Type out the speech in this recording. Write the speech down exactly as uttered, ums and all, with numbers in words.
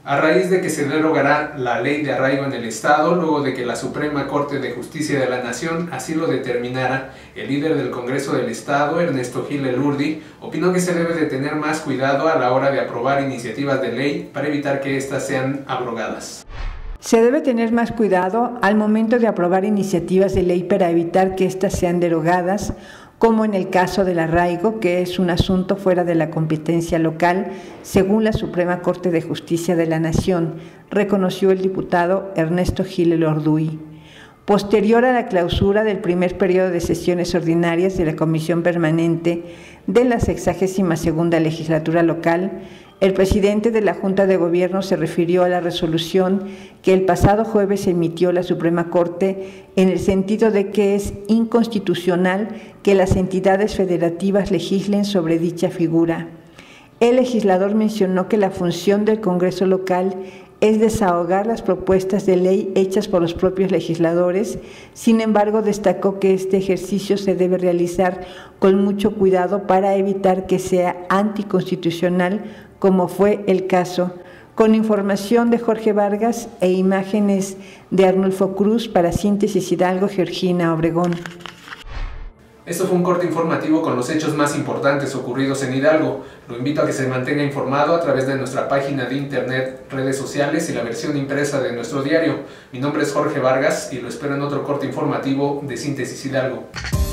A raíz de que se derogará la ley de arraigo en el Estado, luego de que la Suprema Corte de Justicia de la Nación así lo determinara, el líder del Congreso del Estado, Ernesto Gil Elurdi, opinó que se debe de tener más cuidado a la hora de aprobar iniciativas de ley para evitar que éstas sean abrogadas. Se debe tener más cuidado al momento de aprobar iniciativas de ley para evitar que éstas sean derogadas, como en el caso del arraigo, que es un asunto fuera de la competencia local, según la Suprema Corte de Justicia de la Nación, reconoció el diputado Ernesto Gil Elorduy. Posterior a la clausura del primer periodo de sesiones ordinarias de la Comisión Permanente de la sexagésima segunda Legislatura Local, el presidente de la Junta de Gobierno se refirió a la resolución que el pasado jueves emitió la Suprema Corte en el sentido de que es inconstitucional que las entidades federativas legislen sobre dicha figura. El legislador mencionó que la función del Congreso local es desahogar las propuestas de ley hechas por los propios legisladores. Sin embargo, destacó que este ejercicio se debe realizar con mucho cuidado para evitar que sea anticonstitucional, como fue el caso. Con información de Jorge Vargas e imágenes de Arnulfo Cruz para Síntesis Hidalgo, Georgina Obregón. Esto fue un corte informativo con los hechos más importantes ocurridos en Hidalgo. Lo invito a que se mantenga informado a través de nuestra página de internet, redes sociales y la versión impresa de nuestro diario. Mi nombre es Jorge Vargas y lo espero en otro corte informativo de Síntesis Hidalgo.